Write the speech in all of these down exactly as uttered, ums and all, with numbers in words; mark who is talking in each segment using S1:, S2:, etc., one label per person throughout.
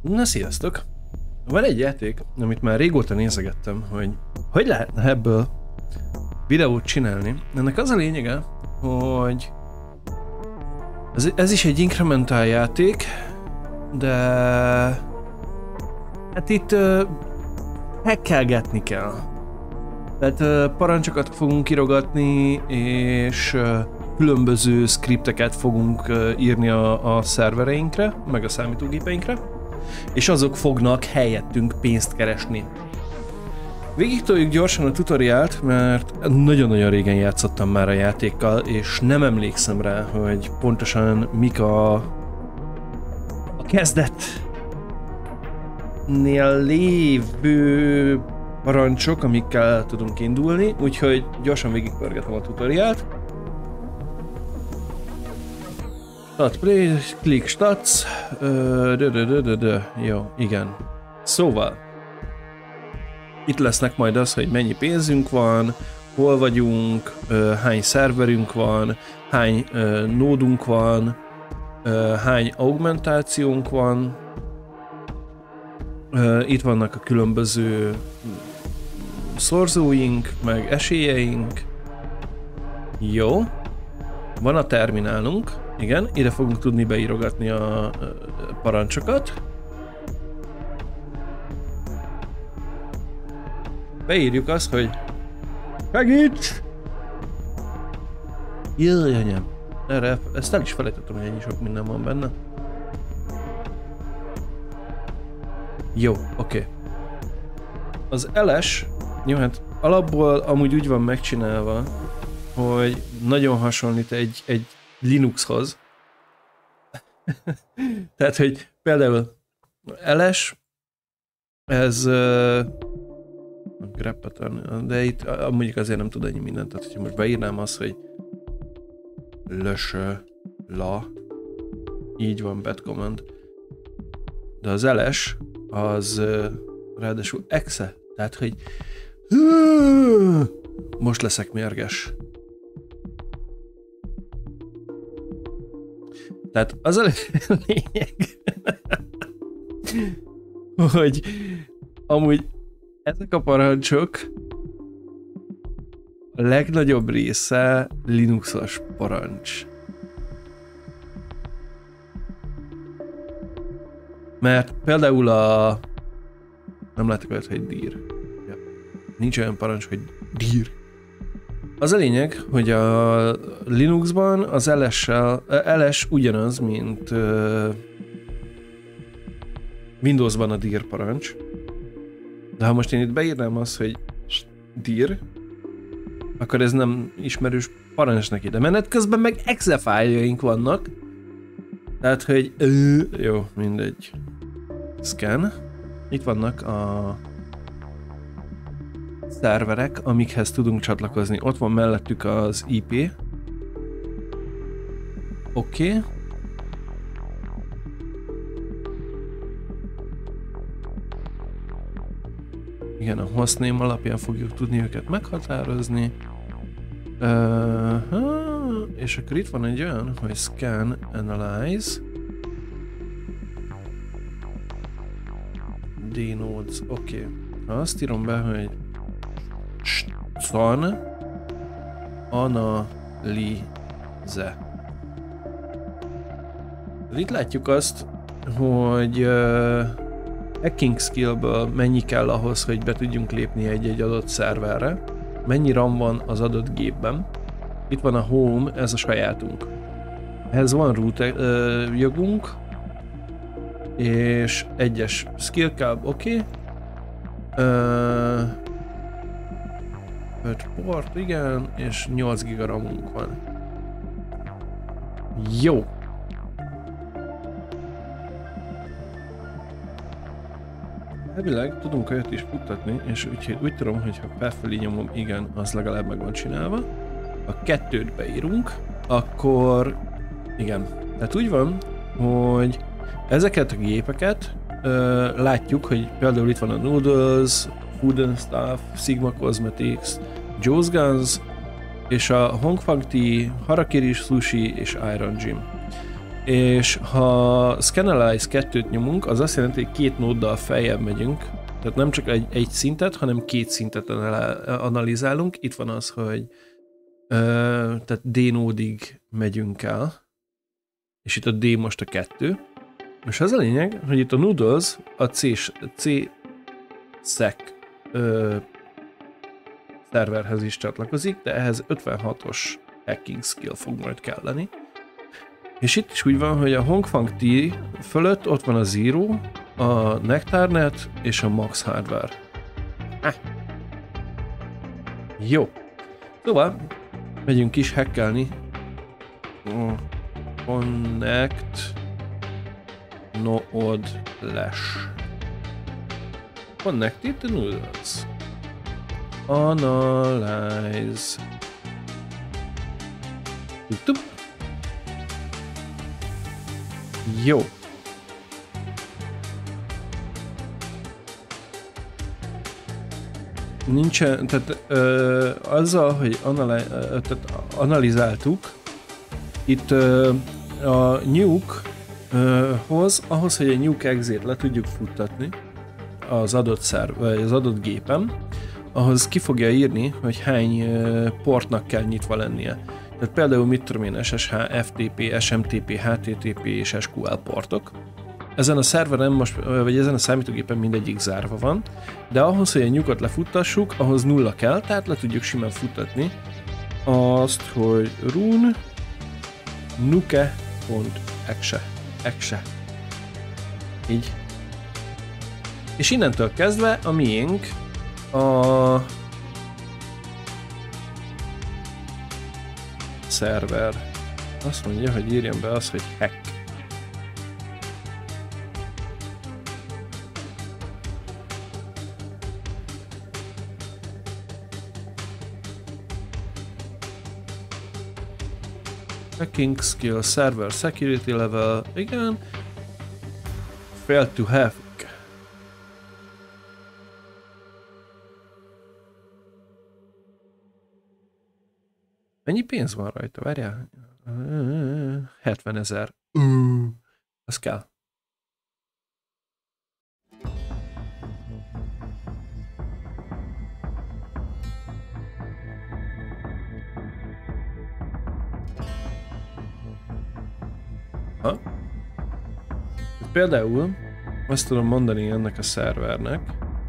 S1: Na sziasztok! Van egy játék, amit már régóta nézegettem, hogy hogy lehetne ebből videót csinálni. Ennek az a lényege, hogy ez, ez is egy inkrementál játék, de hát itt uh, hackelgetni kell. Tehát uh, parancsokat fogunk kirogatni, és uh, különböző skripteket fogunk uh, írni a, a szervereinkre, meg a számítógépeinkre, és azok fognak helyettünk pénzt keresni. Végigtoljuk gyorsan a tutoriált, mert nagyon-nagyon régen játszottam már a játékkal, és nem emlékszem rá, hogy pontosan mik a, a kezdetnél lévő parancsok, amikkel tudunk indulni, úgyhogy gyorsan végigpörgetem a tutoriált. Start play, click stats, uh, dö, dö, dö, dö, dö. Jó, igen. Szóval, itt lesznek majd az, hogy mennyi pénzünk van, hol vagyunk, uh, hány szerverünk van, hány uh, nódunk van, uh, hány augmentációnk van, uh, itt vannak a különböző szorzóink, meg esélyeink. Jó, van a terminálunk. Igen, ide fogunk tudni beírogatni a parancsokat. Beírjuk azt, hogy segíts! Jaj, anyám. Erre, ezt el is felejtettem, hogy ennyi sok minden van benne. Jó, oké. Okay. Az eles, jó, hát alapból amúgy úgy van megcsinálva, hogy nagyon hasonlít egy, egy Linuxhoz. Tehát, hogy például eles, ez uh, grep pattern, de itt uh, mondjuk azért nem tud ennyi mindent, tehát hogyha most beírnám azt, hogy lösö, la, így van bad command, de az eles, az uh, ráadásul exe, tehát, hogy uh, most leszek mérges. Tehát az a lényeg, hogy amúgy ezek a parancsok a legnagyobb része Linuxos parancs. Mert például a... nem látok olyat, hogy dir. Ja. Nincs olyan parancs, hogy dir. Az a lényeg, hogy a Linuxban az ls-sel, ls ugyanaz, mint uh, Windowsban a dir parancs. De ha most én itt beírnám azt, hogy dir, akkor ez nem ismerős parancs neki. De menet közben meg exe fájljaink vannak. Tehát, hogy uh, jó, mindegy. Scan. Itt vannak a szerverek, amikhez tudunk csatlakozni. Ott van mellettük az i pé. Oké. Okay. Igen, a hostname alapján fogjuk tudni őket meghatározni. Uh-huh. És akkor itt van egy olyan, hogy scan, analyze. dnodes, oké. Okay. Ha azt írom be, hogy Stan Analyze. Itt látjuk azt, hogy uh, hacking skillből mennyi kell ahhoz, hogy be tudjunk lépni egy-egy adott szerverre, mennyi RAM van az adott gépben. Itt van a home, ez a sajátunk. Ehhez van root uh, jogunk, és egyes skill kell, oké. Okay. Uh, öt port, igen, és nyolc giga ramunk van. Jó! Elvileg tudunk olyat is futtatni, és úgy, úgy tudom, hogy ha felfelé nyomom, igen, az legalább meg van csinálva. Ha kettőt beírunk, akkor igen. Tehát úgy van, hogy ezeket a gépeket ö, látjuk, hogy például itt van a Noodles, Food and Stuff, Sigma Cosmetics, Joe's Guns, és a Hong Fang Tea, Harakiri Sushi és Iron Gym. És ha Scanalize kettőt nyomunk, az azt jelenti, hogy két nóddal feljebb megyünk, tehát nem csak egy, egy szintet, hanem két szintet analizálunk. Itt van az, hogy ö, tehát D nódig megyünk el, és itt a D most a kettő. És az a lényeg, hogy itt a Noodles a C, C szek ö, szerverhez is csatlakozik, de ehhez ötvenhatos hacking skill fog majd kelleni. És itt is úgy van, hogy a Hongfang T fölött ott van a Zero, a Nectarnet és a Max Hardware. Ah. Jó. Szóval megyünk is hackelni. Connect node lash. Connected to noodles. Analyze. Tup. Jó. Nincsen, tehát ö, azzal, hogy anali, ö, tehát analizáltuk, itt ö, a nuke-hoz, ahhoz, hogy a nuke exit le tudjuk futtatni az adott szerv, vagy az adott gépen, ahhoz ki fogja írni, hogy hány ö, portnak kell nyitva lennie. Tehát például mit tudom én, S S H, F T P, S M T P, H T T P és S Q L portok. Ezen a szerveren most, vagy ezen a számítógépen mindegyik zárva van, de ahhoz, hogy a nyugat lefuttassuk, ahhoz nulla kell, tehát le tudjuk simán futtatni azt, hogy run nuke.exe. Exe. Így. És innentől kezdve a miénk a szerver. Azt mondja, hogy írjam be azt, hogy hack. Hacking skill, server security level, igen. Fail to hack. Mennyi pénz van rajta? Várjál? hetvenezer. Uh, az kell. Ha? Például azt tudom mondani ennek a szervernek,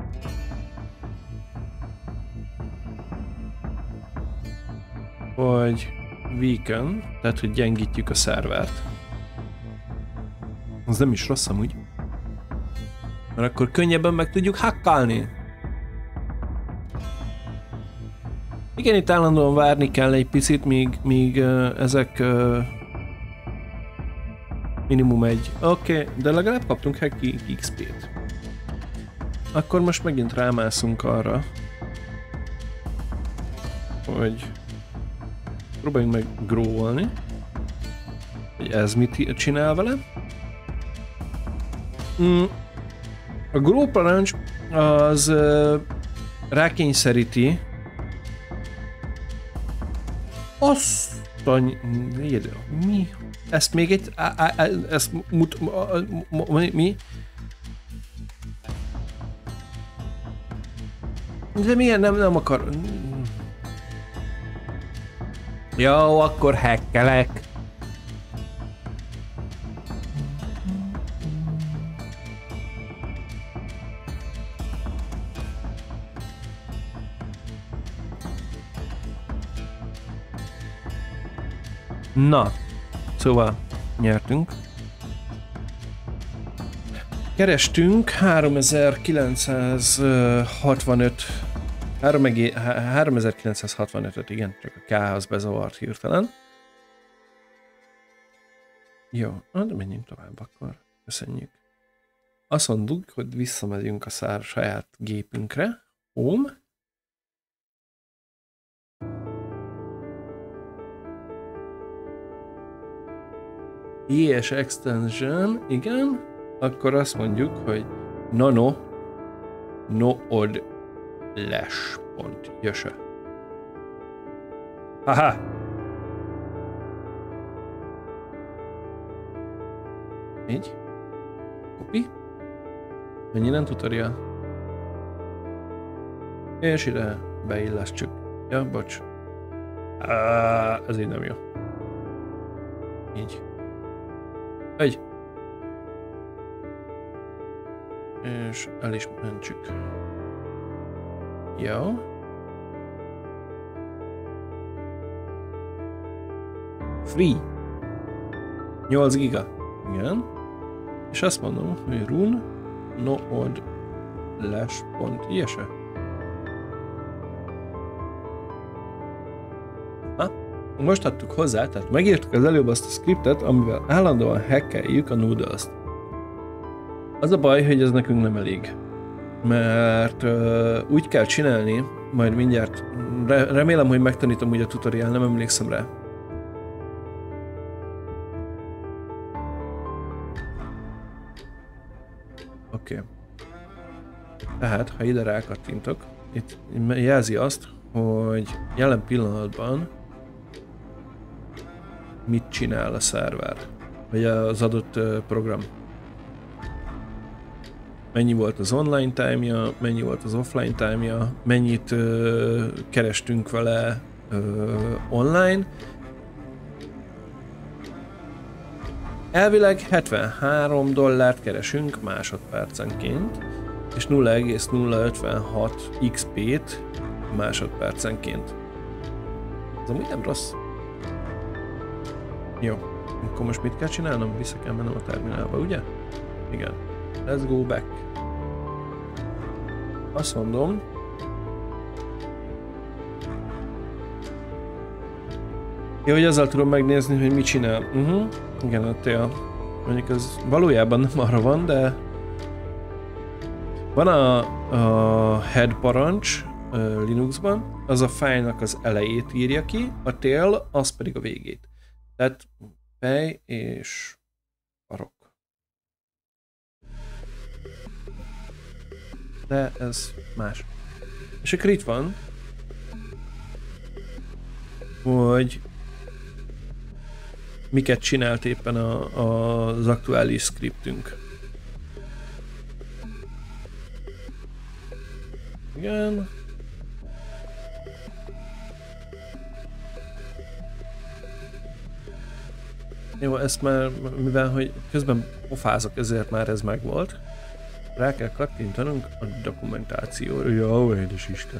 S1: hogy weaken, tehát hogy gyengítjük a szervert. Az nem is rossz amúgy. Mert akkor könnyebben meg tudjuk hackalni. Igen, itt állandóan várni kell egy picit, míg, míg uh, ezek uh, minimum egy. Oké, okay, de legalább kaptunk hacking X P-t. Akkor most megint rámászunk arra, hogy próbáljunk meg growolni, hogy ez mit csinál vele. Mm. A grow parancs az uh, rákényszeríti azt a... Mi? Ezt még egy... Á, á, á, ezt mut... Mi? De milyen nem, nem akar... Jó, akkor hackelek. Na, szóval nyertünk. Kerestünk háromezer-kilencszázhatvanöt háromezer-kilencszázhatvanötöt, igen, csak a K az bezavart hirtelen. Jó, de menjünk tovább akkor. Köszönjük. Azt mondjuk, hogy visszamegyünk a szár saját gépünkre. Home. I S extension, igen. Akkor azt mondjuk, hogy nano node lash pont jöse. Haha! Így. Copy. Mennyi nem tutorial. És ide beillesztjük. Ja, bocs. Á, ez így nem jó. Így. Egy. És el is mentsük. Jó. Free. nyolc giga. Igen. És azt mondom, hogy run node lash pont i es e. Ha, most adtuk hozzá, tehát megírtuk az előbb azt a scriptet, amivel állandóan hackeljük a Noodles-t. Az a baj, hogy ez nekünk nem elég. Mert uh, úgy kell csinálni, majd mindjárt, re remélem, hogy megtanítom úgy a tutorial, nem emlékszem rá. Oké. Okay. Tehát, ha ide rákattintok, itt jelzi azt, hogy jelen pillanatban mit csinál a szerver, vagy az adott uh, program. Mennyi volt az online time-ja, mennyi volt az offline time-ja, mennyit uh, kerestünk vele uh, online. Elvileg hetvenhárom dollárt keresünk másodpercenként, és nulla egész nulla ötvenhat iksz pé-t másodpercenként. Ez amúgy nem rossz. Jó, akkor most mit kell csinálnom? Vissza kell mennem a terminálba, ugye? Igen. Let's go back. Azt mondom, jó, hogy azzal tudom megnézni, hogy mit csinál. Uh-huh. Igen, a tél. Mondjuk ez valójában nem arra van, de van a, a head parancs uh, Linuxban, az a fájlnak az elejét írja ki, a tail az pedig a végét. Tehát fej és parok. De ez más. És akkor itt van, hogy miket csinált éppen a, a, az aktuális scriptünk. Igen. Jó, ezt már, mivel hogy közben pofázok, ezért már ez megvolt. Rá kell kattintanunk a dokumentációra. Jó, édes Isten.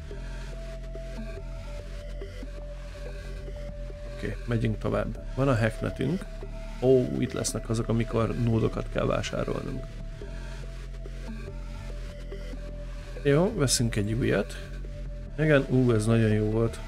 S1: Oké, okay, megyünk tovább. Van a hacknetünk. Ó, itt lesznek azok, amikor nódokat kell vásárolnunk. Jó, veszünk egy újat. Igen, ú, ez nagyon jó volt.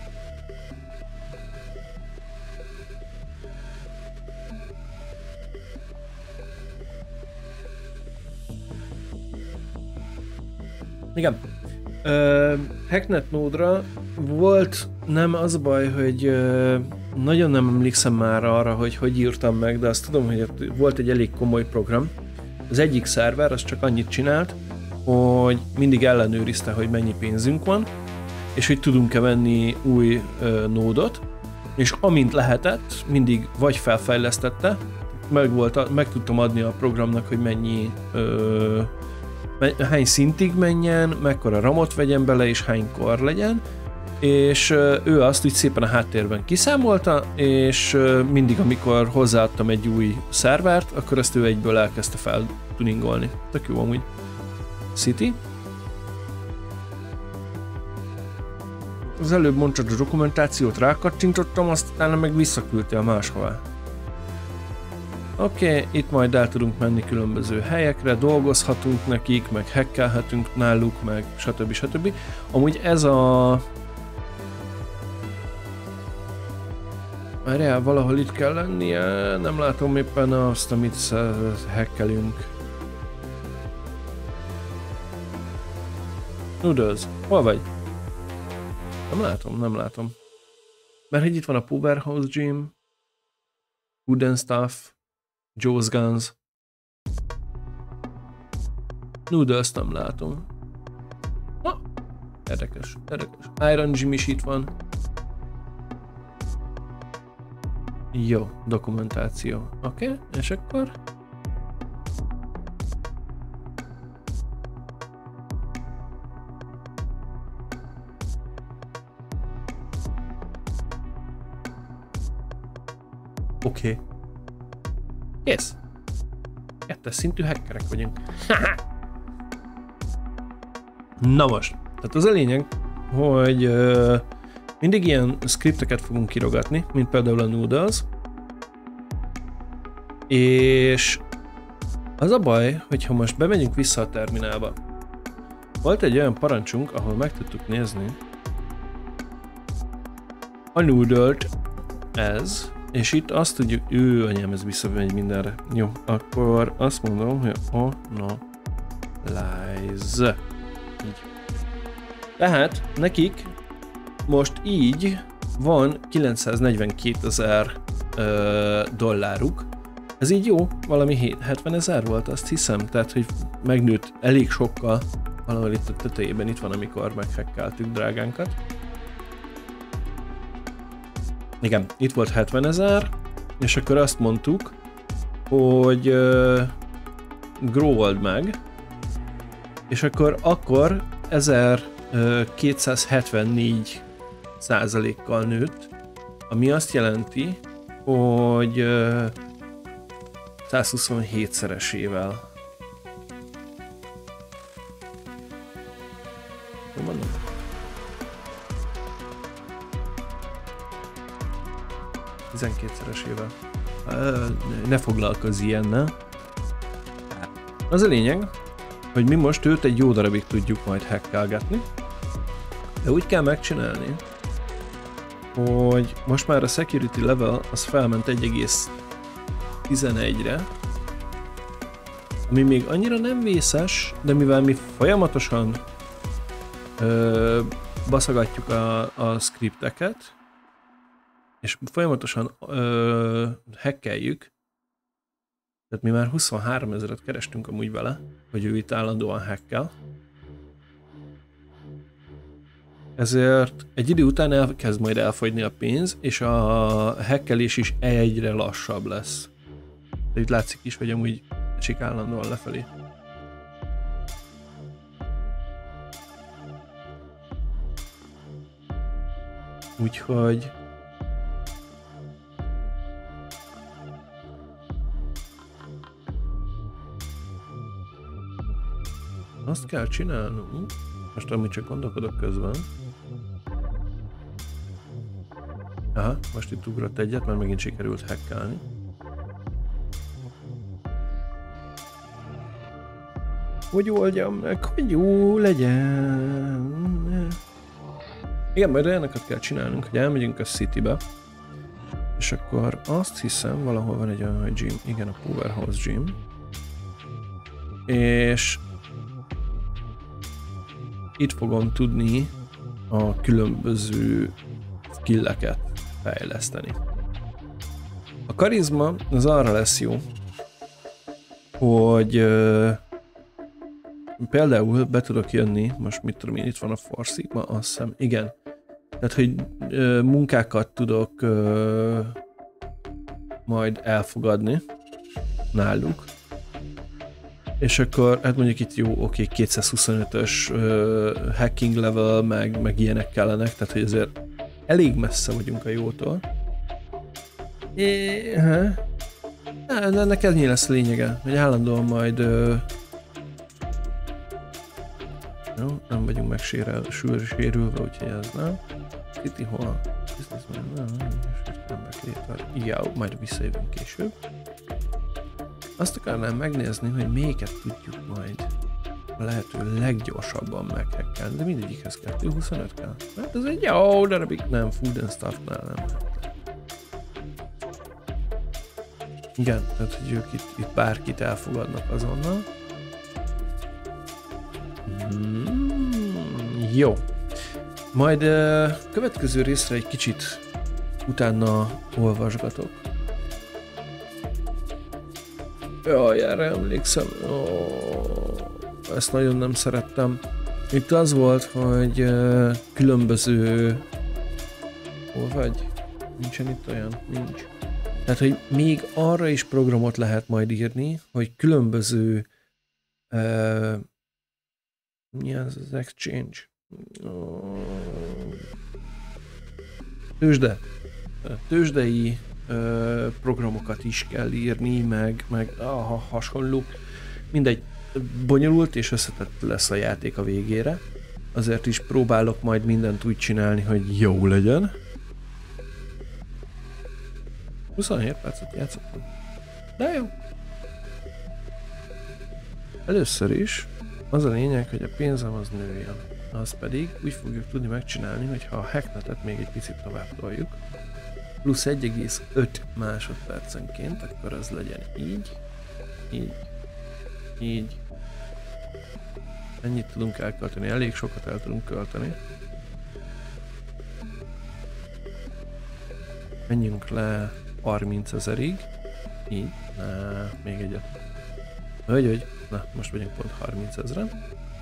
S1: Igen. Uh, Hacknet nódra volt, nem az a baj, hogy uh, nagyon nem emlékszem már arra, hogy hogy írtam meg, de azt tudom, hogy volt egy elég komoly program. Az egyik szerver az csak annyit csinált, hogy mindig ellenőrizte, hogy mennyi pénzünk van, és hogy tudunk-e venni új uh, nódot, és amint lehetett, mindig vagy felfejlesztette, meg, volt, meg tudtam adni a programnak, hogy mennyi uh, hány szintig menjen, mekkora ramot vegyen bele, és hány kor legyen, és ő azt úgy szépen a háttérben kiszámolta, és mindig, amikor hozzáadtam egy új szervert, akkor ezt ő egyből elkezdte feltuningolni. Tök jó amúgy. City. Az előbb mondtad a dokumentációt, rákattintottam, aztán meg visszaküldtél máshová. Oké, okay, itt majd el tudunk menni különböző helyekre, dolgozhatunk nekik, meg hackelhetünk náluk, meg stb. stb. Amúgy ez a... Várjál, valahol itt kell lennie, nem látom éppen azt, amit hackelünk. Noodles, hol vagy? Nem látom, nem látom. Mert hogy itt van a Powerhouse Gym, Wooden Stuff, Joe's Guns. Noodles nem látom. Ha, érdekes, érdekes. Iron Gym is itt van. Jó, dokumentáció. Oké, okay, és akkor Oké. Okay. Kész. Kettes szintű hackerek vagyunk. Na most. Tehát az a lényeg, hogy uh, mindig ilyen scripteket fogunk kirogatni, mint például a Noodles. És az a baj, hogyha most bemegyünk vissza a terminálba. Volt egy olyan parancsunk, ahol meg tudtuk nézni a Noodle-t, ez, és itt azt tudjuk, ő anyám, ez visszamegy mindenre. Jó, akkor azt mondom, hogy analyze. Így. Tehát nekik most így van kilencszáznegyvenkétezer uh, dolláruk. Ez így jó, valami hetvenezer volt, azt hiszem, tehát hogy megnőtt elég sokkal, valahol itt a tetejében itt van, amikor meghekkeltük drágánkat. Igen, itt volt hetvenezer, és akkor azt mondtuk, hogy uh, growold meg, és akkor, akkor ezerkétszázhetvennégy százalékkal nőtt, ami azt jelenti, hogy uh, százhuszonhét szeresével. Jó mondom? tizenkétszeresével. Ne foglalkozz ilyennel. Az a lényeg, hogy mi most őt egy jó darabig tudjuk majd hackelgetni, de úgy kell megcsinálni, hogy most már a security level az felment egy egész tizenegyre, ami még annyira nem vészes, de mivel mi folyamatosan ö, baszogatjuk a, a scripteket, és folyamatosan ö, hackeljük, tehát mi már huszonhárom ezeret kerestünk amúgy vele, hogy ő itt állandóan hackel. Ezért egy idő után elkezd majd elfogyni a pénz, és a hackelés is egyre lassabb lesz. De itt látszik is, hogy amúgy esik állandóan lefelé. Úgyhogy azt kell csinálnunk, most amúgy csak gondolkodok közben. Aha, most itt ugrott egyet, mert megint sikerült hackelni. Hogy oldjam meg, hogy jó legyen. Igen, majd olyanokat kell csinálnunk, hogy elmegyünk a Citybe, és akkor azt hiszem, valahol van egy olyan, hogy gym, igen, a Powerhouse Gym, és itt fogom tudni a különböző skilleket fejleszteni. A karizma az arra lesz jó, hogy uh, például be tudok jönni, most mit tudom én, itt van a Four Sigma, azt hiszem, igen. Tehát, hogy uh, munkákat tudok uh, majd elfogadni náluk. És akkor, hát mondjuk itt jó, oké, kétszázhuszonötös uh, hacking level, meg, meg ilyenek kellenek, tehát hogy azért elég messze vagyunk a jótól. É, ha. Ennek ennyi lesz a lényege, hogy állandóan majd uh, jó, nem vagyunk megsérülve, úgyhogy ez nem. City Hall, ja, majd visszajövünk később. Azt akarnám megnézni, hogy melyiket tudjuk majd a lehető leggyorsabban meghackelni, de mindegyikhez kettőszázhuszonöt kell. Hát ez egy jó darabig, nem, Food and Stuff-nál nem. Igen, tehát hogy ők itt, itt bárkit elfogadnak azonnal. Mm, jó. Majd uh, következő részre egy kicsit utána olvasgatok. Jaj, erre emlékszem. Oh, ezt nagyon nem szerettem. Itt az volt, hogy uh, különböző... Hol vagy? Nincsen itt olyan? Nincs. Tehát, hogy még arra is programot lehet majd írni, hogy különböző... Uh, mi az az exchange? Oh. Tőzsde. Tőzsdei ö, programokat is kell írni, meg, meg aha, hasonlók. Mindegy, bonyolult és összetett lesz a játék a végére. Azért is próbálok majd mindent úgy csinálni, hogy jó legyen. huszonhét percet játszottam. De jó. Először is az a lényeg, hogy a pénzem az nőjön. Az pedig úgy fogjuk tudni megcsinálni, hogy ha a hacknetet még egy picit tovább toljuk, plusz egy egész öt másodpercenként, akkor az legyen így, így, így. Ennyit tudunk elkölteni, elég sokat el tudunk költeni. Menjünk le harmincezerig, így, na, még egyet. Hogy, hogy, na, most vagyunk pont harmincezren.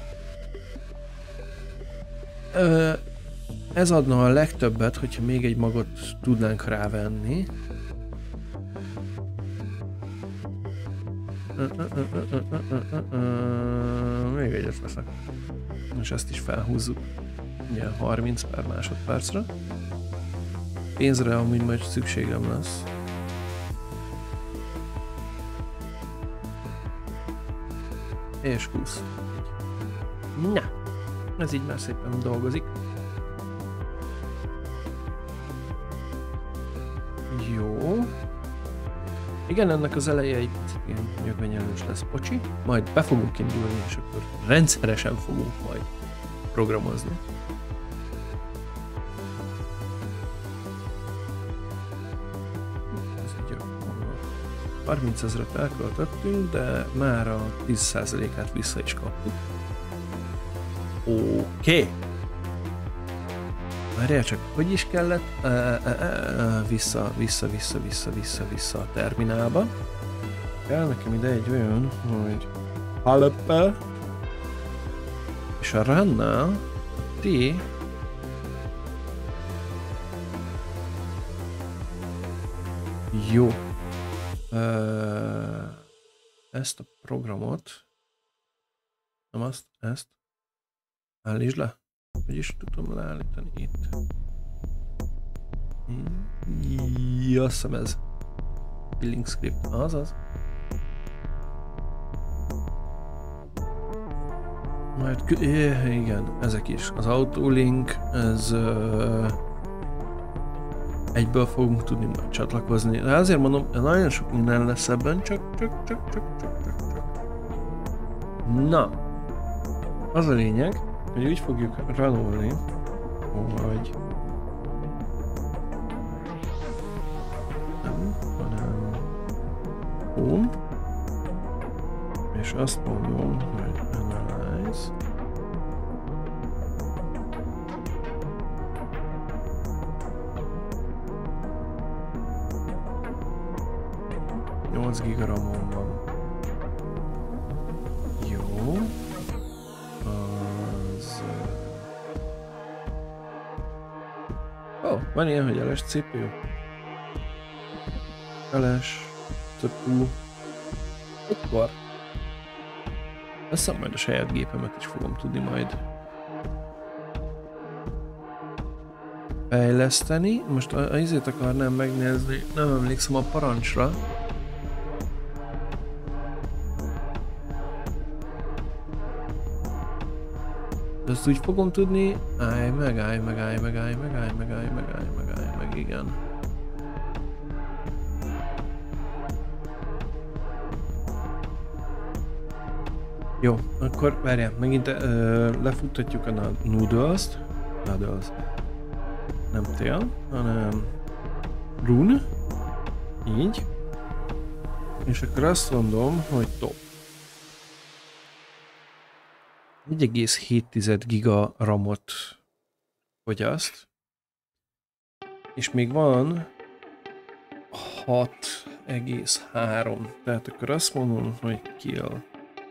S1: Ez adna a legtöbbet, hogyha még egy magot tudnánk rávenni. Még egyet veszek. És ezt is felhúzzuk. Ugye harminc per másodpercre. Pénzre amúgy majd szükségem lesz. És húsz. Na, ez így már szépen dolgozik. Jó. Igen, ennek az eleje egy picit ilyen nyögvenyelős lesz, bocsi. Majd be fogunk indulni, és akkor rendszeresen fogunk majd programozni. Ez egy jó. harmincezret elköltöttünk, de már a tíz százalékát vissza is kaptuk. Oké. Okay. Várjál csak, hogy is kellett? Uh, uh, uh, vissza, vissza, vissza, vissza, vissza, vissza a terminálba. Kell nekem ide egy olyan, hogy Haleppe, és a runnál ti jó. Uh, ezt a programot, nem azt, ezt állítsd le. Hogy is tudom leállítani itt. Ja, azt hiszem ez. Billing script, azaz. Majd, igen, ezek is. Az autolink, ez uh, egyből fogunk tudni majd csatlakozni. De azért mondom, nagyon sok minden lesz ebben, csak, csak, csak, csak, csak, csak, csak. Na, az a lényeg, hogy úgy fogjuk ranolni, hogy nem, hanem home, és azt mondom, hogy analyze, nyolc giga RAM-on van. Jó. Oh, van ilyen, hogy el es cé pé u. el es cé pé u. Akkor. Azt hiszem majd a saját gépemet is fogom tudni majd fejleszteni. Most a, a izét akarnám megnézni, nem emlékszem a parancsra. Ezt úgy fogom tudni, állj meg, állj meg, állj meg, állj meg, állj meg, állj meg, állj meg, állj meg, igen. Jó, akkor várjál, megint ö, lefuttatjuk a noodles-t, noodles, nem tél, hanem run, így, és akkor azt mondom, hogy top. egy egész hét giga RAM-ot fogyaszt, és még van hat egész három, tehát akkor azt mondom, hogy kill.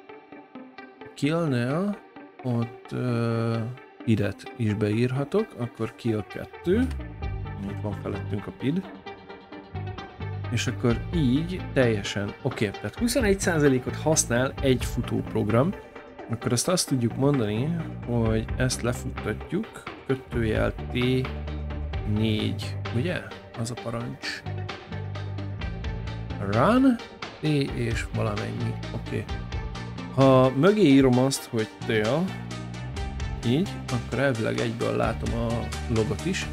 S1: Kill-nél ott uh, pidet is beírhatok, akkor kill kettő, itt van felettünk a pid, és akkor így teljesen oké, okay, tehát huszonegy százalékot használ egy futóprogram, akkor azt azt tudjuk mondani, hogy ezt lefuttatjuk, kötőjel té négy, ugye? Az a parancs. Run, T és valamennyi. Oké. Okay. Ha mögé írom azt, hogy tél, így, akkor elvileg egyből látom a logot is.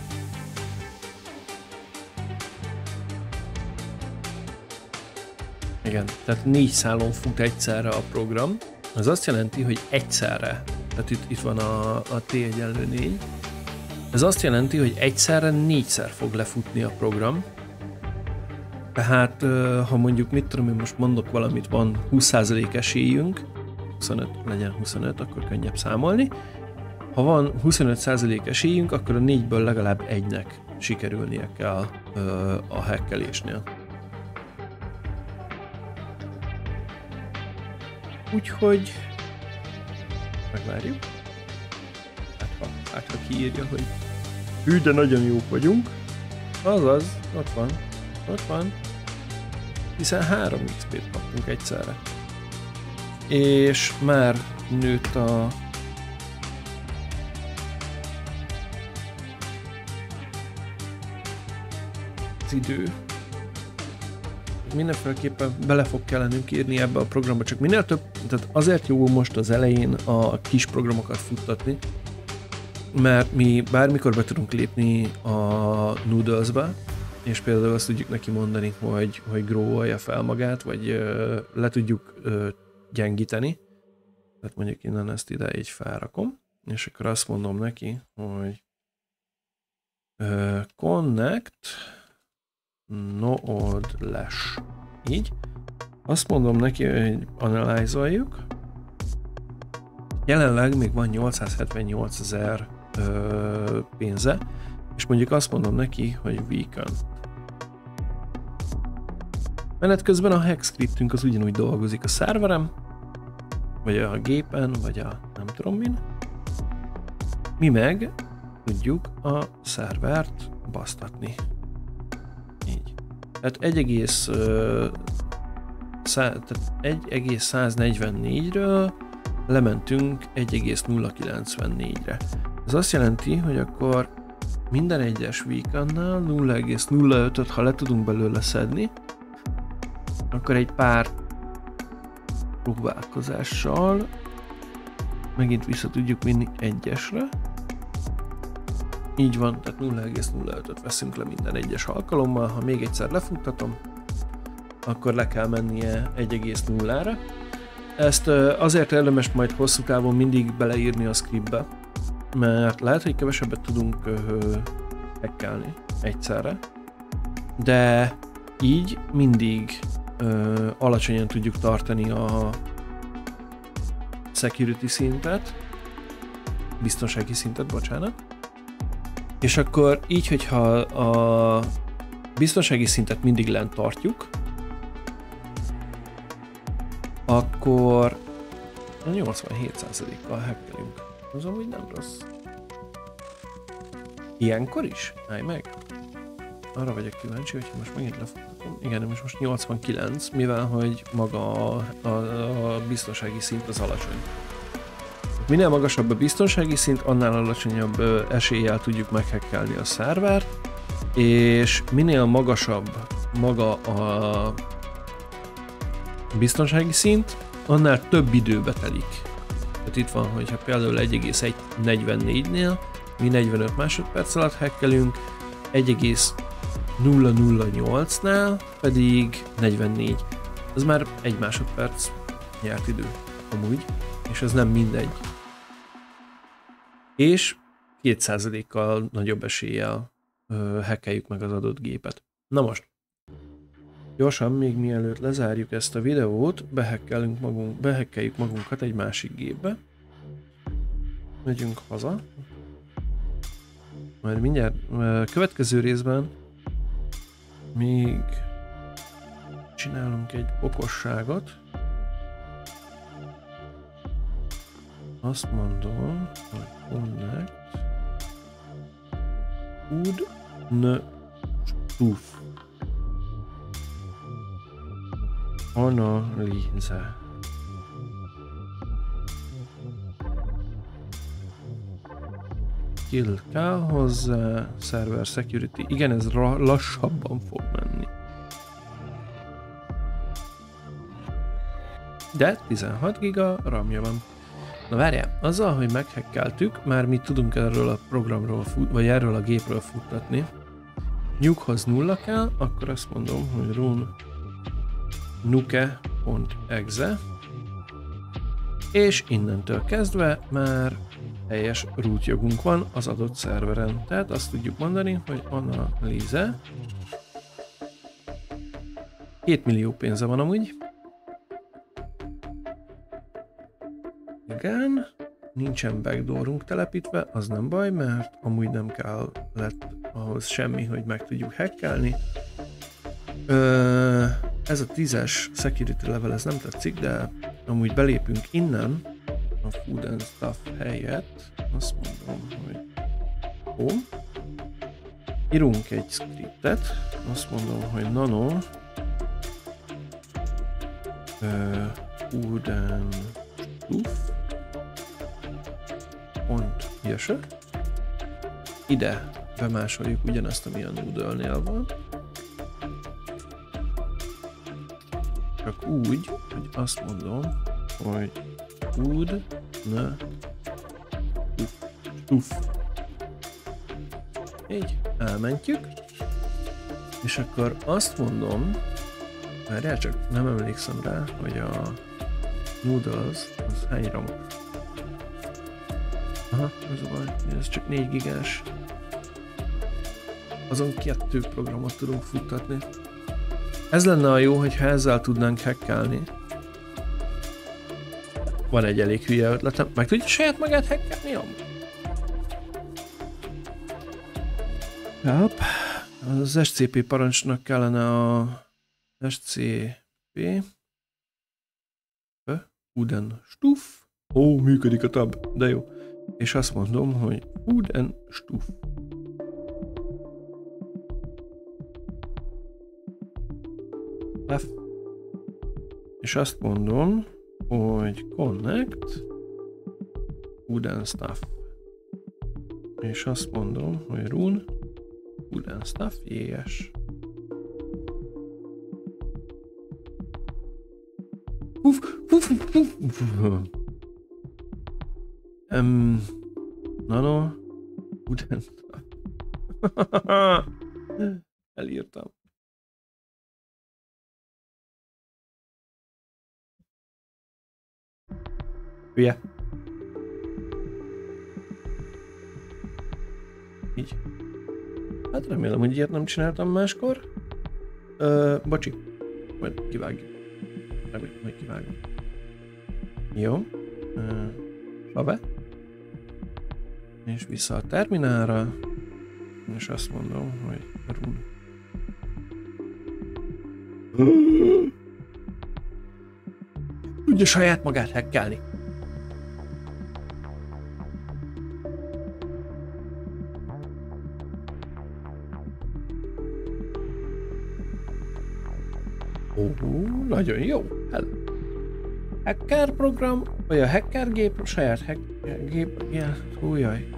S1: Igen, tehát négy szálon fut egyszerre a program. Ez azt jelenti, hogy egyszerre, tehát itt, itt van a, a T egyenlő négy. Ez azt jelenti, hogy egyszerre négyszer fog lefutni a program. Tehát, ha mondjuk, mit tudom én, most mondok valamit, van húsz százalék esélyünk, huszonöt, legyen huszonöt, akkor könnyebb számolni. Ha van huszonöt százalék esélyünk, akkor a négyből legalább egynek sikerülnie kell a hackelésnél. Úgyhogy megvárjuk. Hát ha, hát, ha kiírja, hogy hű, de nagyon jók vagyunk. Azaz, ott van, ott van. Hiszen három iksz pét kaptunk egyszerre. És már nőtt a az idő. Mindenféleképpen bele fog kellenünk írni ebbe a programba, csak minél több, tehát azért jó most az elején a kis programokat futtatni, mert mi bármikor be tudunk lépni a Noodles-be, és például azt tudjuk neki mondani, hogy, hogy grow-olja fel magát, vagy ö, le tudjuk ö, gyengíteni. Tehát mondjuk innen ezt ide így felrakom, és akkor azt mondom neki, hogy ö, connect node-lash. Így. Azt mondom neki, hogy analyze-oljuk. Jelenleg még van nyolcszázhetvennyolcezer pénze, és mondjuk azt mondom neki, hogy weekend. Menet közben a hack scriptünk az ugyanúgy dolgozik a szerverem, vagy a gépen, vagy a nem tudom min. Mi meg tudjuk a szervert basztatni. Így. Tehát egy egész száznegyvennégyről lementünk egy egész nulla kilencvennégyre. Ez azt jelenti, hogy akkor minden egyes weekendnál nulla egész nulla ötöt, ha le tudunk belőle szedni, akkor egy pár próbálkozással megint vissza tudjuk vinni egyesre. Így van, tehát nulla egész nulla ötöt veszünk le minden egyes alkalommal. Ha még egyszer lefuttatom, akkor le kell mennie egy egész nullára. Ezt azért érdemes majd hosszú távon mindig beleírni a scriptbe, mert lehet, hogy kevesebbet tudunk hackelni egyszerre, de így mindig ö, alacsonyan tudjuk tartani a security szintet, biztonsági szintet, bocsánat. És akkor így, hogyha a biztonsági szintet mindig lent tartjuk, akkor a nyolcvanhét százalékkal hackelünk. Az amúgy nem rossz. Ilyenkor is? Állj meg! Arra vagyok kíváncsi, hogyha most megint lefoghatom. Igen, most most nyolcvankilenc, mivel hogy maga a, a, a biztonsági szint az alacsony. Minél magasabb a biztonsági szint, annál alacsonyabb eséllyel tudjuk meghackelni a szervert, és minél magasabb maga a biztonsági szint, annál több időbe telik. Tehát itt van, hogyha például egy egész negyvennégynél mi negyvenöt másodperc alatt hackelünk, egy egész nulla nulla nyolcnál pedig negyvennégy. Ez már egy másodperc nyert idő amúgy, és ez nem mindegy. És két százalékkal nagyobb eséllyel ö, hackeljük meg az adott gépet. Na most, gyorsan, még mielőtt lezárjuk ezt a videót, behackelünk magunk, behackeljük magunkat egy másik gépbe. Megyünk haza. Majd mindjárt következő részben még csinálunk egy okosságot. Azt mondom, hogy connect would n stuf analyze. Kill kell hozzá, server security. Igen, ez lassabban fog menni. De tizenhat giga ramja van. Na várjál, azzal, hogy meghekkeltük, már mi tudunk erről a programról, fut, vagy erről a gépről futtatni. Nyughoz nulla kell, akkor azt mondom, hogy run nuke.exe, és innentől kezdve már teljes root jogunk van az adott szerveren. Tehát azt tudjuk mondani, hogy analyze. két millió pénze van amúgy. Igen, nincsen backdoorunk telepítve, az nem baj, mert amúgy nem kell lett ahhoz semmi, hogy meg tudjuk hackelni. Ö, ez a tízes security level, ez nem tetszik, de amúgy belépünk innen a food and stuff helyett, azt mondom, hogy home. Írunk egy scriptet, azt mondom, hogy nano ö, food and stuff pont jösö. Ide bemásoljuk ugyanazt, ami a Noodle-nél van. Csak úgy, hogy azt mondom, hogy food ne stuff. Így, elmentjük. És akkor azt mondom, várjál csak, nem emlékszem rá, hogy a Noodles az hány ramos. Aha, ez a baj, ez csak négy gigás. Azon kettő programot tudunk futtatni. Ez lenne a jó, hogyha ezzel tudnánk hackelni. Van egy elég hülye ötletem. Meg tudja saját magát hackelni, jó? Jáp. Az es cé pé parancsnak kellene a es cé pé food and stuff. Ó, működik a tab, de jó. És azt mondom, hogy food and stuff. F. És azt mondom, hogy connect food and stuff. És azt mondom, hogy run food and stuff, yes. Uf, uf, uf, uf. Um, nano food and stuff. Elírtam. Hülye. Így. Hát remélem, hogy ilyet nem csináltam máskor. Ö, bocsi. Majd kivágjuk. Remélem, hogy kivágom. Jó. Ö, Sabe. És vissza a terminálra. És azt mondom, hogy run. Tudja saját magát hackelni. Ó, nagyon jó. Hello. Hacker program, vagy a hacker gép, saját hacker gép, ja, hújjaj.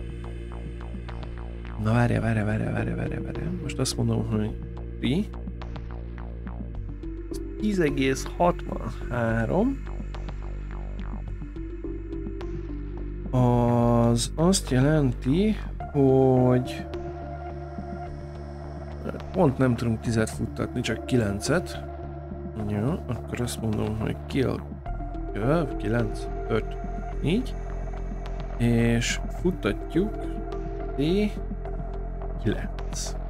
S1: Na várja, várja, várja, várja, várja, várja. Most azt mondom, hogy pi. tíz egész hatvanhárom. Az azt jelenti, hogy pont nem tudunk tízet futtatni, csak kilencet. Jó, akkor azt mondom, hogy kill kilenc, öt, négy. És futtatjuk T kilenc.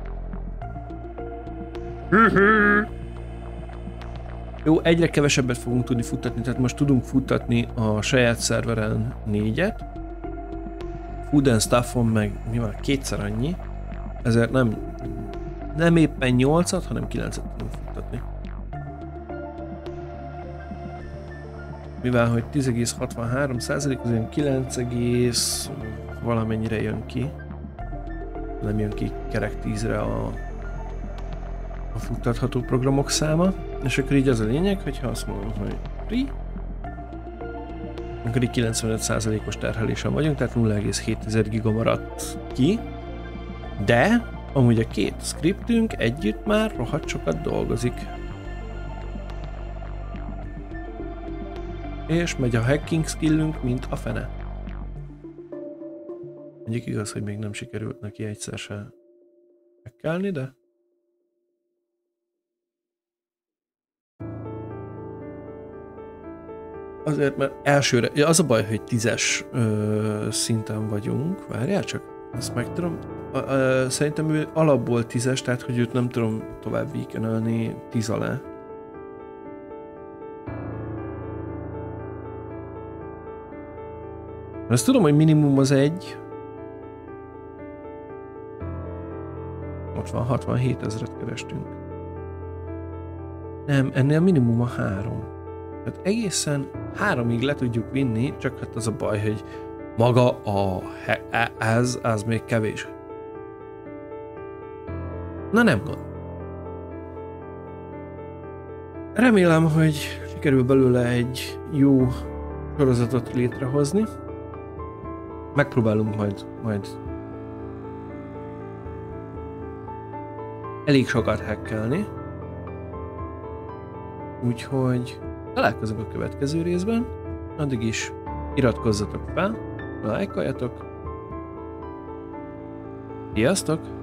S1: Jó, egyre kevesebbet fogunk tudni futtatni, tehát most tudunk futtatni a saját szerveren négyet. Food and Stuffon meg mi van, kétszer annyi. Ezért nem, nem éppen nyolcat, hanem kilencet tudunk futtatni. Mivel, hogy tíz egész hatvanhárom százalék, az olyan kilenc egész valamennyire jön ki. Nem jön ki kerek tízre a, a futtatható programok száma. És akkor így az a lényeg, hogyha azt mondom, hogy ri, akkor így kilencvenöt százalékos terhelésen vagyunk, tehát nulla egész hét giga maradt ki. De amúgy a két scriptünk együtt már rohadt sokat dolgozik. És megy a hacking skillünk, mint a fene. Mondjuk igaz, hogy még nem sikerült neki egyszer se hackelni, de... Azért, mert elsőre... Ja, az a baj, hogy tízes ö, szinten vagyunk. Várjál csak, ezt meg tudom... A, a, szerintem ő alapból tízes, tehát hogy őt nem tudom tovább weakenelni tíz alá. Azt tudom, hogy minimum az egy. Ott van, hatvanhét ezret kerestünk. Nem, ennél minimum a három. Tehát egészen háromig le tudjuk vinni, csak hát az a baj, hogy maga a ez, az még kevés. Na nem gond. Remélem, hogy sikerül belőle egy jó sorozatot létrehozni. Megpróbálunk majd, majd elég sokat hackelni. Úgyhogy találkozunk a következő részben. Addig is iratkozzatok fel, lájkoljatok. Sziasztok!